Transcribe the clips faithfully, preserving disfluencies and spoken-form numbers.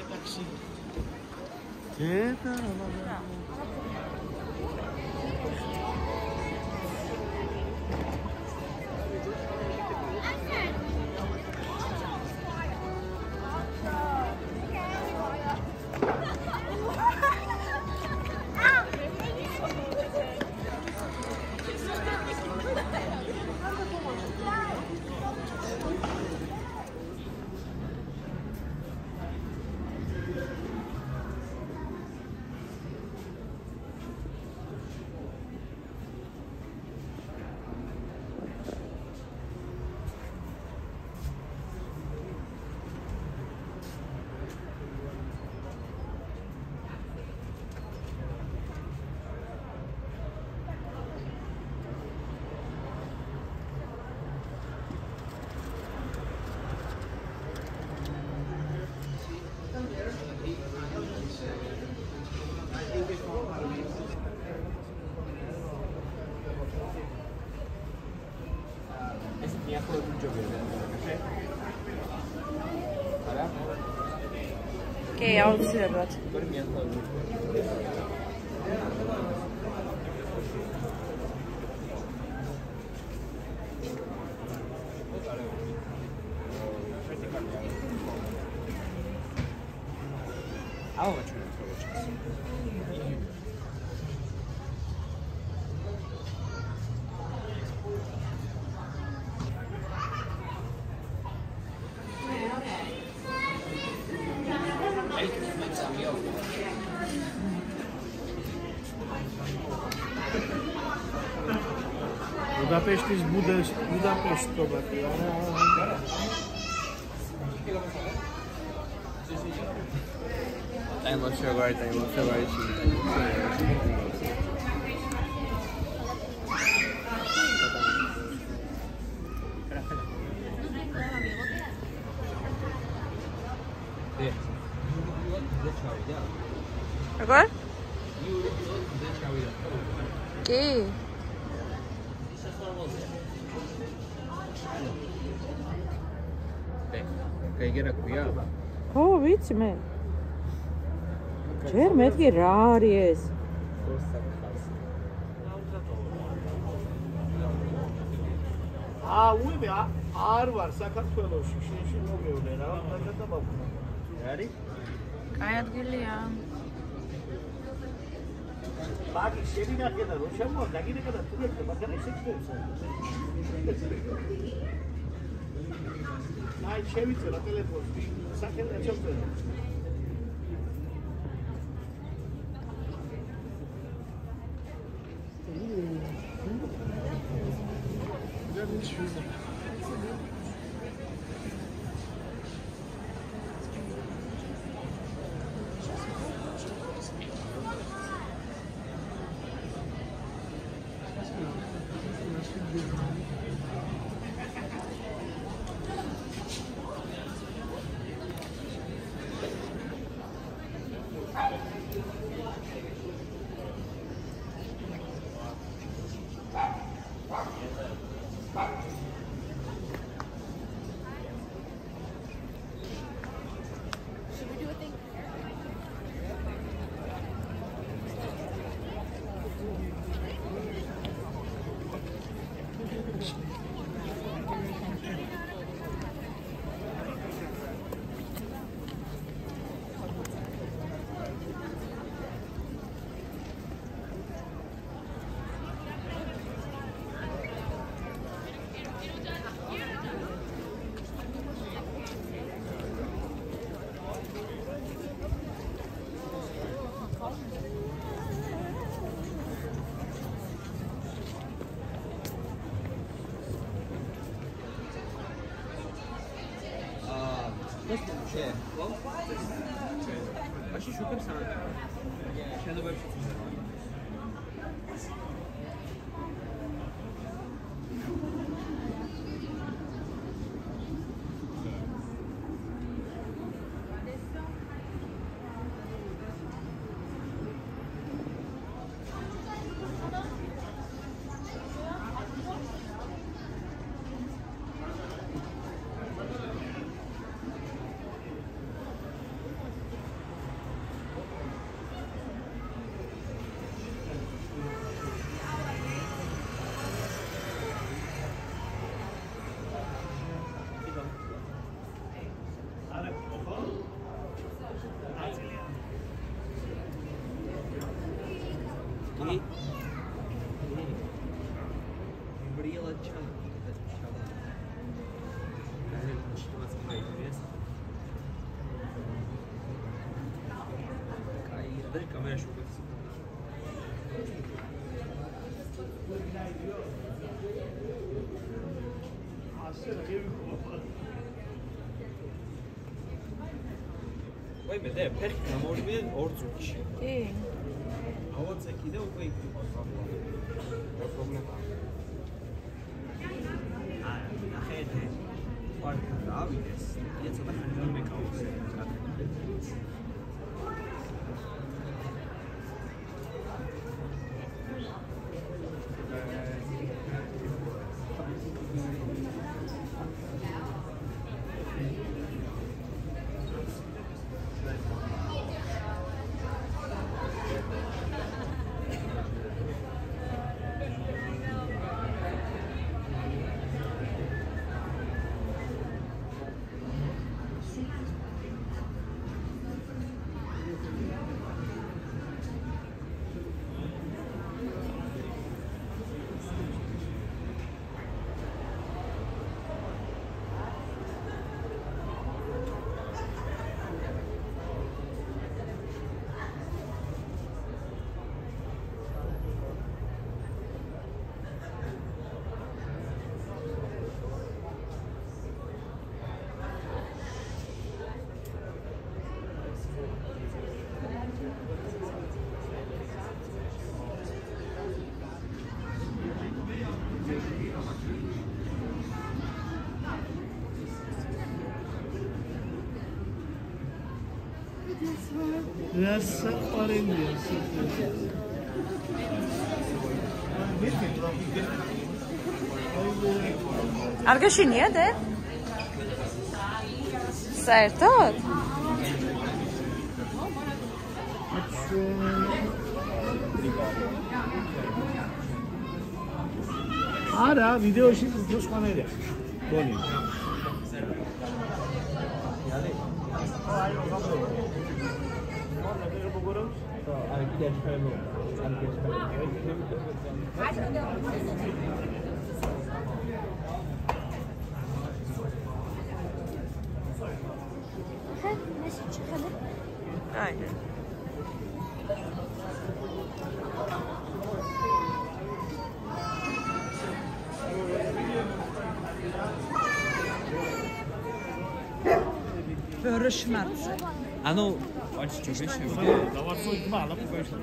taxi. ¿Qué tal? Okei, aldı syödät. Budapest is Budapest, Budapest probably. Tá em você agora, tá em você agora, Agora? Que? Oh, vitsi me. Çermetki raaries. Ah, uime ar var საქართველოში შენში მოგევლე რა მაგათ აბა. არის? Კაი ადგილია. ბაგი შენი ნახე და რო შემოვა დაგინეკა და თუ გეტყვი მაგრამ ისე ხდება. აი შევიწელა ტელეფონს სახელად ჩავწერე. Şey, başı şükür sana. Kendi böyle şükür. داری کامرش رو بس وای بده پرک نموری بیدن orzu kişi. کی؟ Hava çekide o koyup problem ha خیر fark abi des jetzt aber kann ich mir kaufen Biraz arayayım diyorsun. Argashi niede? Sertot? Ara video şimdi videos kameraya. Doni. Aynen. Für Schmerzen. Ano, chodź, czy wyjść? Давай свой два, на пойшла.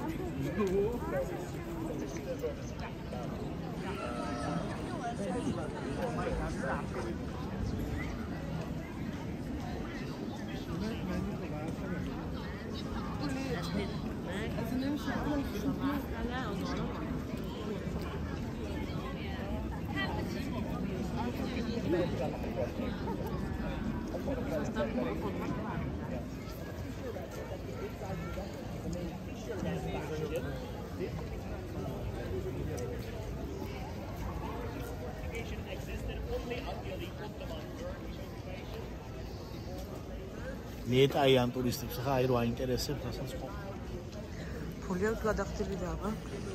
Net აიან ტურისტებს ხა აი რო აინტერესებს ასაც ხო Ფულია გადახდილი დაღა.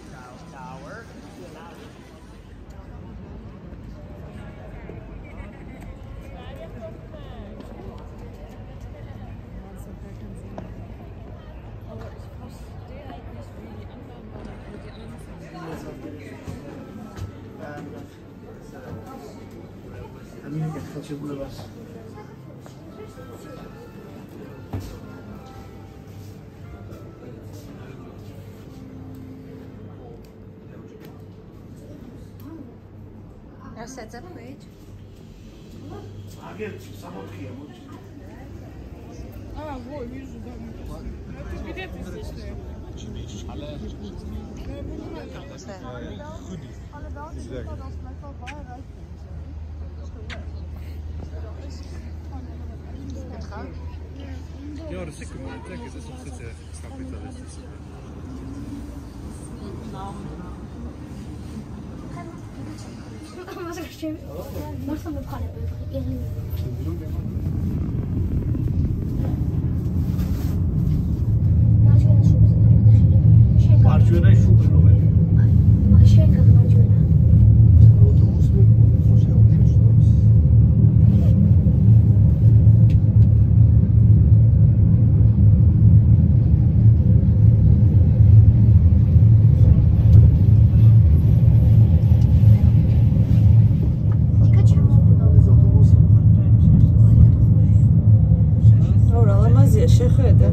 ამინ ხელშეკრულებას Set up page. აგერ სამოთხია მოდი. Ah, wo, hier so da. Wie der ist es denn? Alle. Teoretycznie tak jest, są wszyscy kapitalistycy. Was ich schön. Mach so eine Panne übrigens. მარჯვენა შუბი რომელი? აი, შენ გამარჯვენა. Aya shekheda.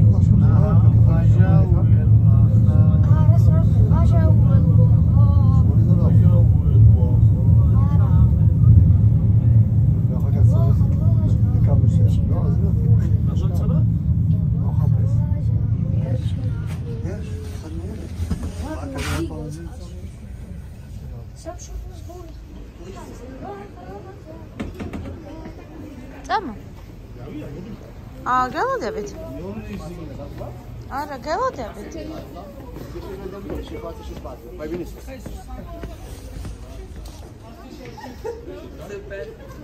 Tamam. Aa, gelo David. Ara, gelo David. Super.